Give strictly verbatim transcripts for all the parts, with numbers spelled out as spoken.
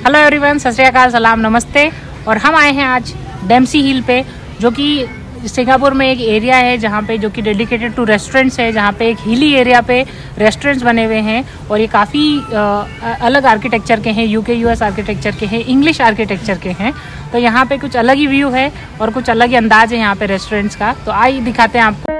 Hello everyone, सत श्री अकाल, सलाम, नमस्ते। और हम आए हैं आज डेम्पसी हिल पे, जो कि सिंगापुर में एक एरिया है जहाँ पे जो कि डेडिकेटेड टू रेस्टोरेंट्स है, जहाँ पे एक हिली एरिया पे रेस्टोरेंट्स बने हुए हैं। और ये काफ़ी अलग आर्किटेक्चर के हैं, यूके यूएस आर्किटेक्चर के हैं, इंग्लिश आर्किटेक्चर के हैं। तो यहाँ पे कुछ अलग ही व्यू है और कुछ अलग ही अंदाज है यहाँ पे रेस्टोरेंट्स का। तो आइए दिखाते हैं आपको।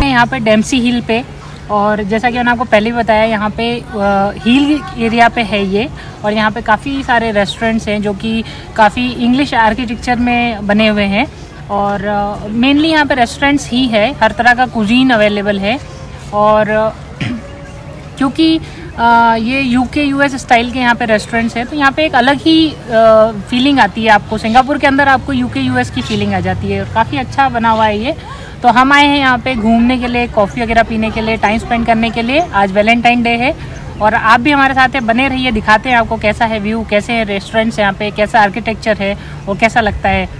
हैं यहाँ पे डेम्पसी हिल पे, और जैसा कि मैंने आपको पहले भी बताया यहाँ पे हिल एरिया पे है ये, और यहाँ पे काफ़ी सारे रेस्टोरेंट्स हैं जो कि काफ़ी इंग्लिश आर्किटेक्चर में बने हुए हैं, और मेनली यहाँ पे रेस्टोरेंट्स ही है, हर तरह का कुजीन अवेलेबल है। और क्योंकि आ, ये यूके यूएस स्टाइल के यहाँ पे रेस्टोरेंट्स हैं, तो यहाँ पे एक अलग ही फीलिंग आती है आपको। सिंगापुर के अंदर आपको यूके यूएस की फीलिंग आ जाती है, और काफ़ी अच्छा बना हुआ है ये। तो हम आए हैं यहाँ पे घूमने के लिए, कॉफ़ी वगैरह पीने के लिए, टाइम स्पेंड करने के लिए। आज वैलेंटाइन डे है, और आप भी हमारे साथ बने रहिए, दिखाते हैं आपको कैसा है व्यू, कैसे है रेस्टोरेंट्स यहाँ पे, कैसा आर्किटेक्चर है और कैसा लगता है।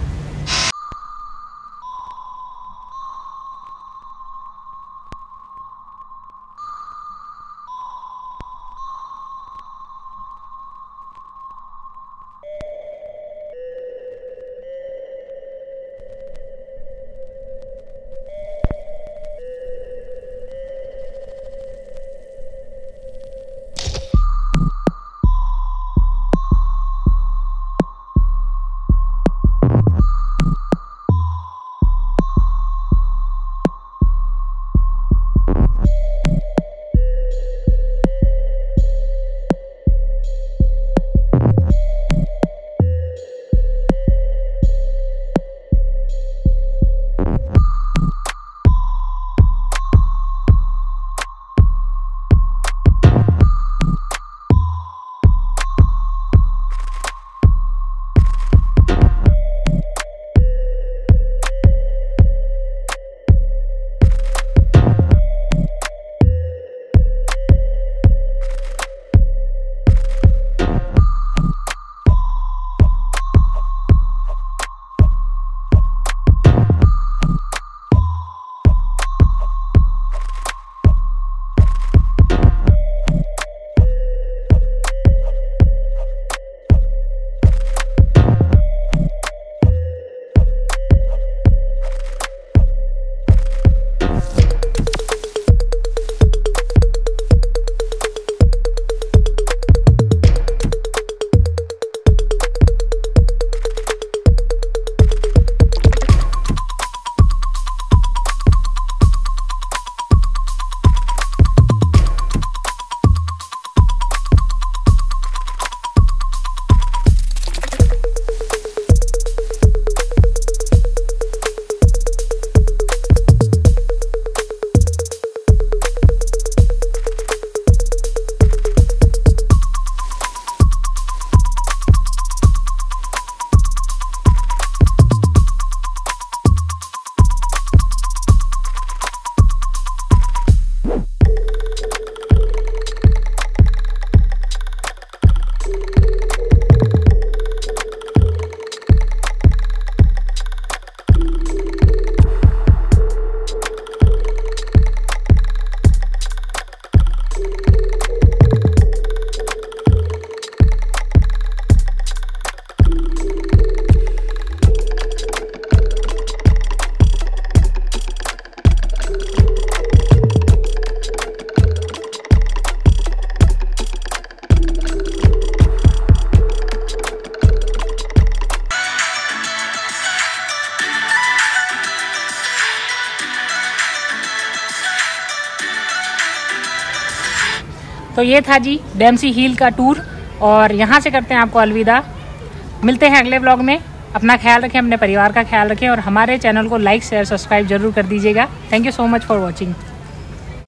तो ये था जी डेम्पसी हिल का टूर, और यहाँ से करते हैं आपको अलविदा। मिलते हैं अगले ब्लॉग में। अपना ख्याल रखें, अपने परिवार का ख्याल रखें, और हमारे चैनल को लाइक शेयर सब्सक्राइब जरूर कर दीजिएगा। Thank you so much for watching.